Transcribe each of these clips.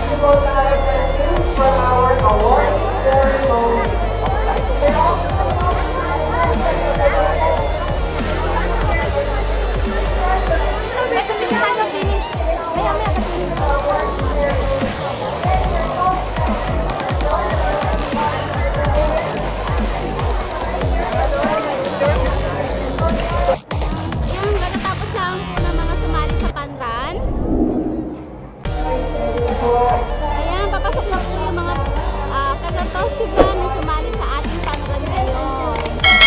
For our award ceremony. Ayan, papasok na po yung mga taga-Toshiba na sumali sa ating panuran ngayon.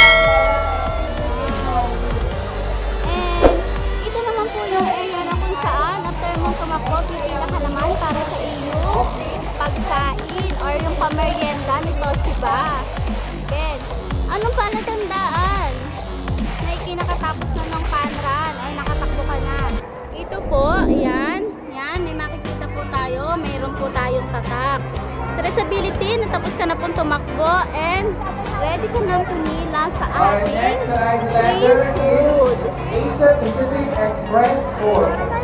And ito naman po yung area na kung saan after mong tumakbo, pipila ka naman para sa iyong pagkain or yung pamerienda ni Toshiba. Then, anong palatandaan na ikinakatapos na ng panran or nakatakbo ka na? Ito po, ayan. Yan, may makikita po tayo. Mayroon po tayong tatak. Traceability, natapos ka na pong tumakbo and ready ka na pumila sa ating free food. Asia Pacific Express 4.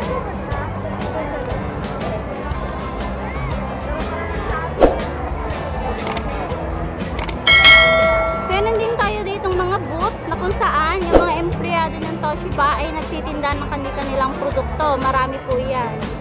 Meron din tayo ditong mga booth na kung saan yung mga empleyado ng Toshiba ay nagtitinda ng kanilang produkto. Marami po yan.